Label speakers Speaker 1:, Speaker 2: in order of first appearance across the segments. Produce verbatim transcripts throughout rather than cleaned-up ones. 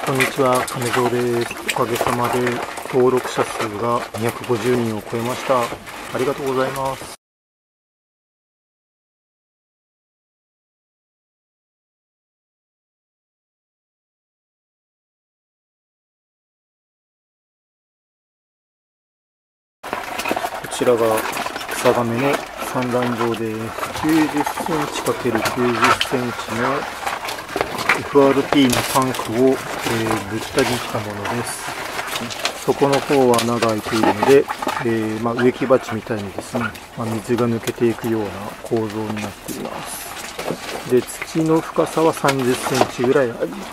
Speaker 1: こんにちは、亀蔵です。おかげさまで登録者数がにひゃくごじゅうにんを超えました。ありがとうございます。こちらが草亀の産卵場です。きゅうじゅっセンチかけるきゅうじゅっセンチの エフアールピー のタンクを、えー、ぶった切ったものです。底の方は穴が開いているので、えーまあ、植木鉢みたいにですね、まあ、水が抜けていくような構造になっています。で、土の深さはさんじゅっセンチぐらいあります。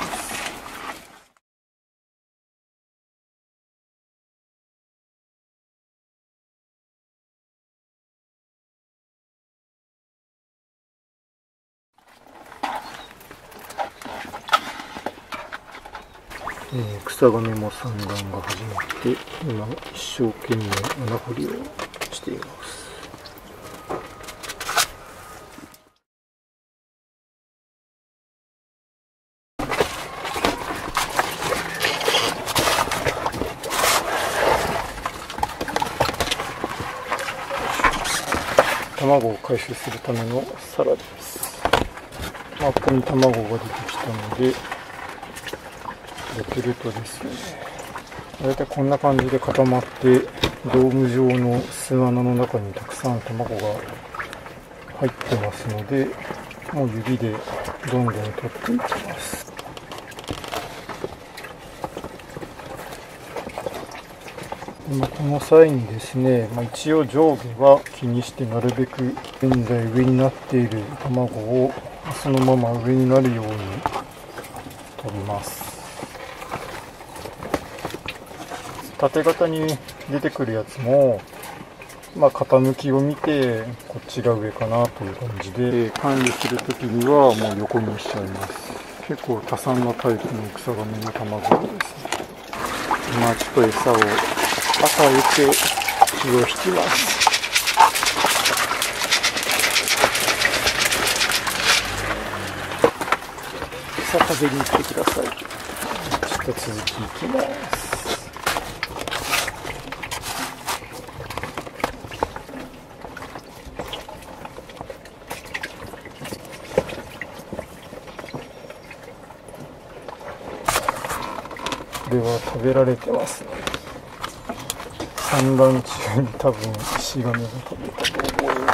Speaker 1: えー、草亀も産卵が始まって今一生懸命穴掘りをしています。卵を回収するための皿です。まあ、ここに卵が出てきたのでヤクルトですね。だいたいこんな感じで固まってドーム状の巣穴の中にたくさん卵が入ってますので、もう指でどんどん取っていきます。まあ、この際にですね、まあ、一応上下は気にしてなるべく現在上になっている卵をそのまま上になるように取ります。縦型に出てくるやつも、まあ、傾きを見てこっちが上かなという感じで管理するときにはもう横にしちゃいます。結構多産なタイプの草亀の卵ですね。今ちょっと餌を与えて気を引きます。餌食べに行ってください。ちょっと続きいきます。これは食べられてますね。産卵中に多分イシガメが食べたと思います。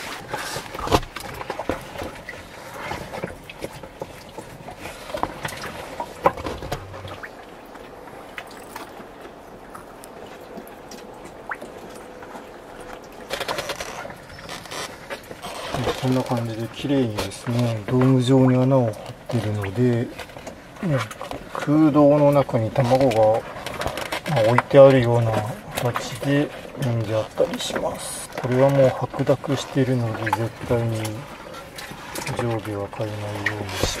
Speaker 1: こんな感じで綺麗にですね、ドーム状に穴を掘っているので、空洞の中に卵が置いてあるような形で産んであったりします。これはもう白濁しているので絶対に上下は変えないようにします。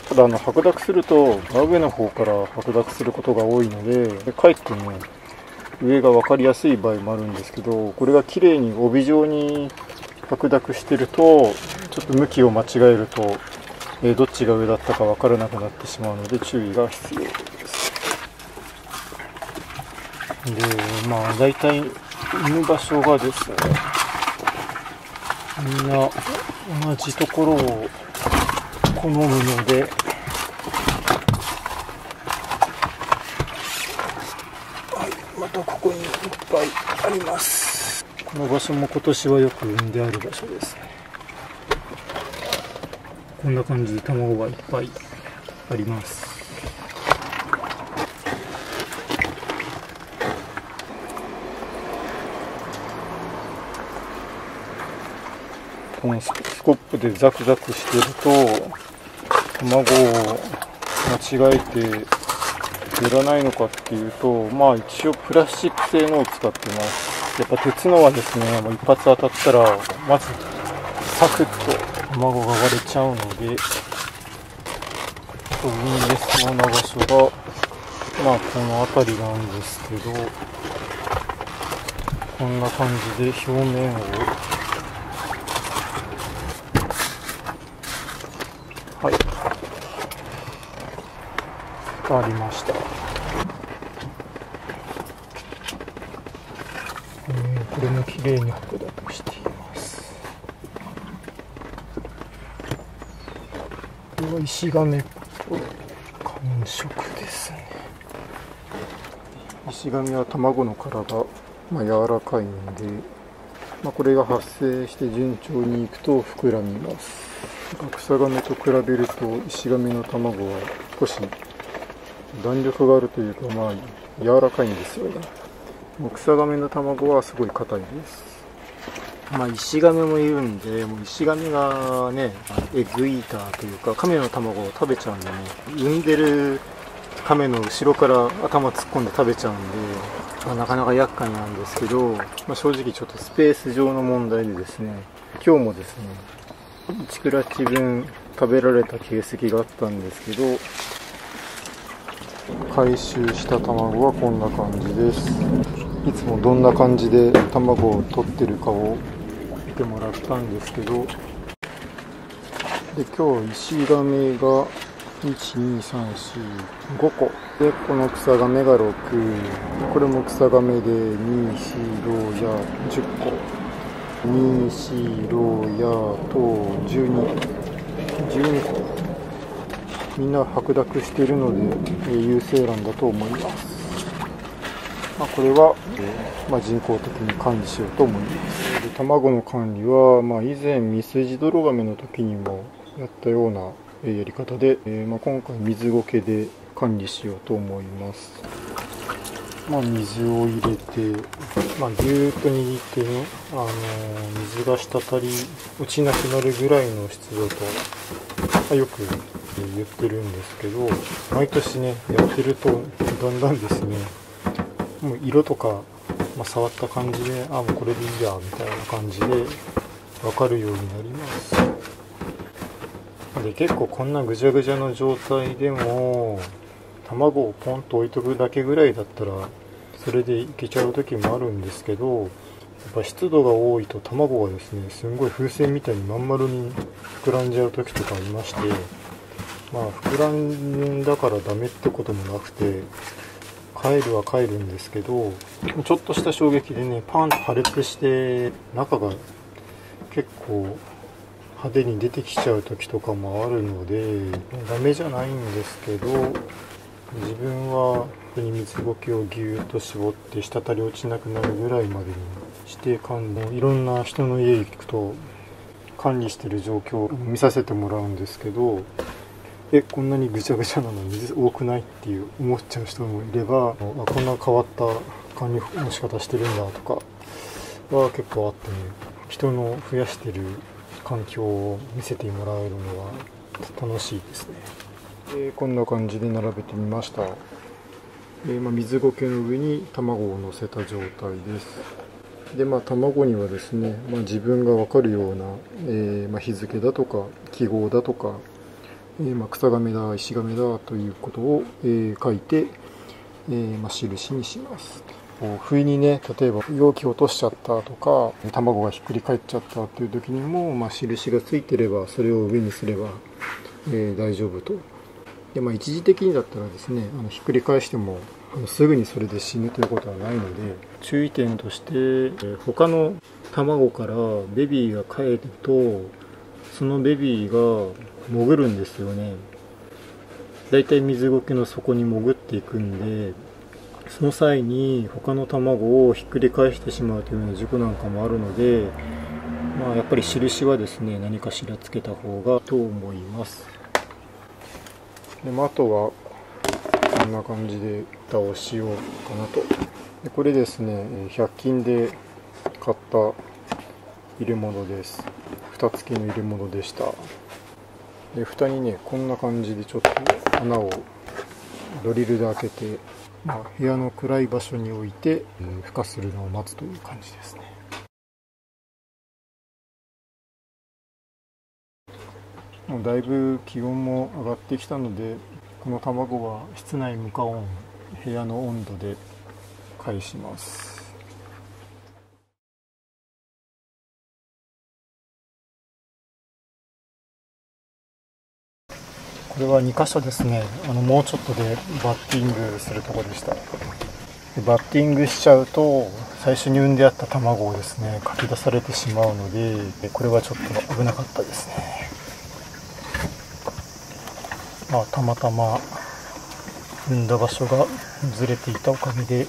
Speaker 1: ただあの白濁すると真上の方から白濁することが多いので、かえってね上が分かりやすい場合もあるんですけど、これが綺麗に帯状に白濁してるとちょっと向きを間違えるとえどっちが上だったか分からなくなってしまうので注意が必要です。で、まあ大体産む場所がですね、みんな同じところを好むので、はい、またここにいっぱいあります。この場所も今年はよく産んである場所ですね。こんな感じで卵がいっぱいあります。このスコップでザクザクしてると卵を間違えて売らないのかっていうと、まあ一応プラスチック製のを使ってます。やっぱ鉄のはですね、もう一発当たったらまずサクッと卵が割れちゃうので、産んでそうな場所がまあこの辺りなんですけど、こんな感じで表面をはいありました。うん、これも綺麗に白濁しています。これは石亀っぽい感触ですね。石亀は卵の殻が、まあ、柔らかいので、まあ、これが発生して順調にいくと膨らみます。草亀と比べると石亀の卵は少し弾力があるというか、まあ柔らかいんですよね。草亀の卵はすごい硬いです。まあ石亀もいるんで、もう石亀がね、エッグイーターというか亀の卵を食べちゃうんでね、産んでる亀の後ろから頭突っ込んで食べちゃうんで、まあ、なかなか厄介なんですけど、まあ、正直ちょっとスペース上の問題でですね、今日もですねいちクラッチ分食べられた形跡があったんですけど、回収した卵はこんな感じです。いつもどんな感じで卵を取ってるかを見てもらったんですけど、で今日石亀がいちにさんしごこで、この草亀がろく、これも草亀でに、よん、ろやじゅっこ、に、よん、ろやとじゅうに、じゅうにこ、みんな白濁しているので有精卵だと思います。まあ、これは、まあ、人工的に管理しようと思います。で卵の管理は、まあ、以前ミスジドロガメの時にもやったようなやり方で、えーまあ、今回水苔で管理しようと思います。まあ、水を入れて、まあ、ぎゅーっと握ってね、あのー、水が滴り落ちなくなるぐらいの湿度と、まあ、よく言ってるんですけど、毎年ねやってるとだんだんですね、もう色とか、まあ、触った感じで、あもうこれでいいやみたいな感じで分かるようになります。で結構こんなぐちゃぐちゃの状態でも卵をポンと置いとくだけぐらいだったらそれでいけちゃう時もあるんですけど、やっぱ湿度が多いと卵がですねすんごい風船みたいにまん丸に膨らんじゃう時とかありまして、まあ膨らんだからダメってこともなくて帰るは帰るんですけど、ちょっとした衝撃でねパンと破裂して中が結構派手に出てきちゃう時とかもあるのでダメじゃないんですけど、自分は本当に水苔をぎゅーっと絞って滴り落ちなくなるぐらいまでにして管理、いろんな人の家行くと管理してる状況を見させてもらうんですけど、えこんなにぐちゃぐちゃなのに水多くないっていう思っちゃう人もいれば、あこんな変わった管理の仕方してるんだとかは結構あってね、人の増やしてる環境を見せてもらえるのは楽しいですね。えー、こんな感じで並べてみました。えーまあ、水苔の上に卵を乗せた状態です。でまあ卵にはですね、まあ、自分が分かるような、えーまあ、日付だとか記号だとか、えーまあ、草亀だ石亀だということを、えー、書いて、えーまあ、印にします。不意にね、例えば容器落としちゃったとか卵がひっくり返っちゃったっていう時にも、まあ、印がついてればそれを上にすれば、えー、大丈夫と。で、まあ、一時的にだったらですね、あのひっくり返してもあのすぐにそれで死ぬということはないので、注意点として、えー、他の卵からベビーが帰るとそのベビーが潜るんですよね。だいたい水苔の底に潜っていくんで、その際に他の卵をひっくり返してしまうというような事故なんかもあるので、まあ、やっぱり印はですね何かしらつけた方がと思います。で、まあ、あとはこんな感じで蓋をしようかなと。でこれですねひゃく均で買った入れ物です。蓋付きの入れ物でした。で蓋にねこんな感じでちょっと穴をドリルで開けて、まあ、部屋の暗い場所に置いて、うん、孵化するのを待つという感じですね。もうだいぶ気温も上がってきたので、この卵は室内無加温、部屋の温度で返します。 これはにかしょですね。あのもうちょっとでバッティングするところでした。でバッティングしちゃうと最初に産んであった卵をですねかき出されてしまうので、これはちょっと危なかったですね。まあたまたま産んだ場所がずれていたおかげで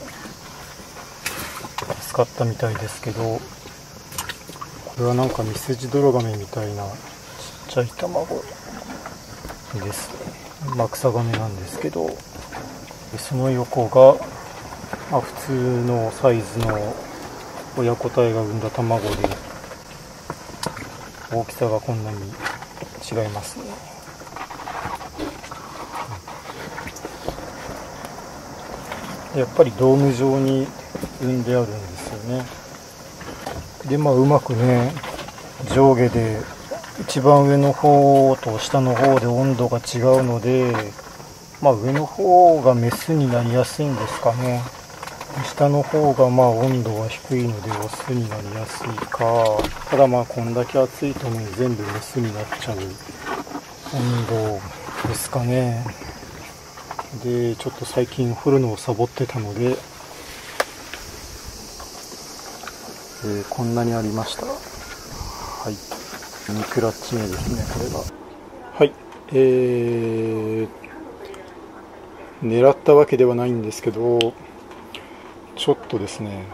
Speaker 1: 助かったみたいですけど、これはなんかミスジドロガメみたいなちっちゃい卵ですね。まあ、草ガメなんですけど、その横が、まあ、普通のサイズの親個体が産んだ卵で、大きさがこんなに違いますね。やっぱりドーム状に産んであるんですよね。でまあうまくね、上下で一番上の方と下の方で温度が違うので、まあ上の方がメスになりやすいんですかね。下の方がまあ温度が低いのでオスになりやすいか。ただまあこんだけ暑いとね、全部メスになっちゃう温度ですかね。でちょっと最近掘るのをサボってたので、えー、こんなにありました。はい、にクラッチ目ですね、これが。はい、えー、狙ったわけではないんですけど、ちょっとですね、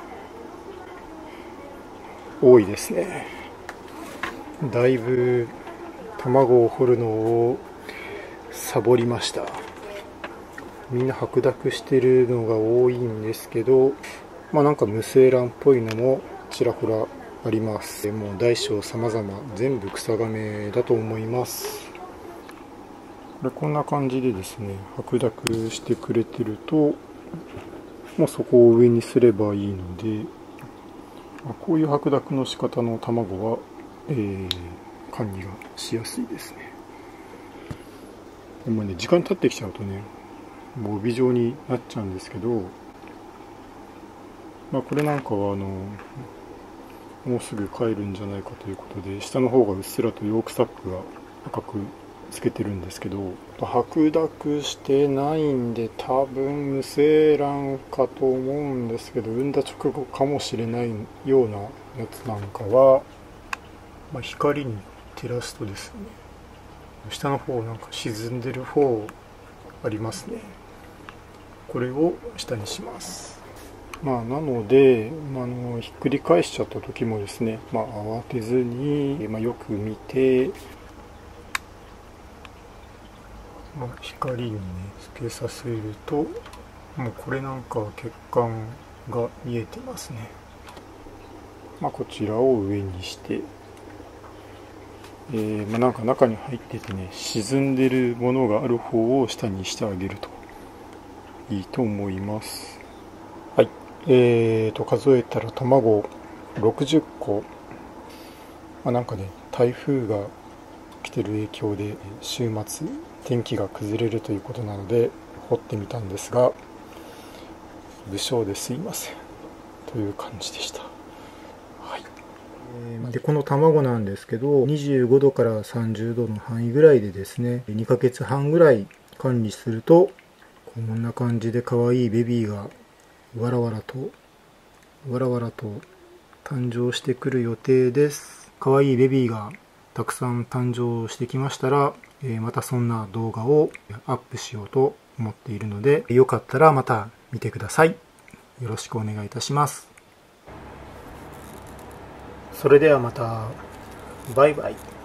Speaker 1: 多いですね。だいぶ卵を掘るのをサボりました。みんな白濁してるのが多いんですけど、まあなんか無精卵っぽいのもちらほらあります。もう大小様々、全部草ガメだと思います。これこんな感じでですね、白濁してくれてると、もうそこを上にすればいいので、こういう白濁の仕方の卵は、えー、管理がしやすいですね。でもね、時間経ってきちゃうとね、もう帯状になっちゃうんですけど、まあ、これなんかはあのもうすぐ帰るんじゃないかということで、下の方がうっすらとヨークサックが赤くつけてるんですけど、白濁してないんで多分無精卵かと思うんですけど、産んだ直後かもしれないようなやつなんかは、まあ、光に照らすとですね、下の方なんか沈んでる方ありますね。これを下にします。まあなので、あのひっくり返しちゃった時もですね、まあ、慌てずに、まあ、よく見て、まあ、光にねつけさせると、もうこれなんかは血管が見えてますね。まあ、こちらを上にして、えーまあ、なんか中に入っててね、沈んでるものがある方を下にしてあげるといいと思います。はい、えーと数えたら卵ろくじゅっこ、まあ、なんかね台風が来てる影響で週末天気が崩れるということなので掘ってみたんですが、不詳ですいませんという感じでした。はい、でこの卵なんですけど、にじゅうごどからさんじゅうどの範囲ぐらいでですね、にかげつはんぐらい管理するとこんな感じで可愛いベビーがわらわらとわらわらと誕生してくる予定です。可愛いベビーがたくさん誕生してきましたら、えー、またそんな動画をアップしようと思っているので、よかったらまた見てください。よろしくお願いいたします。それではまた。バイバイ。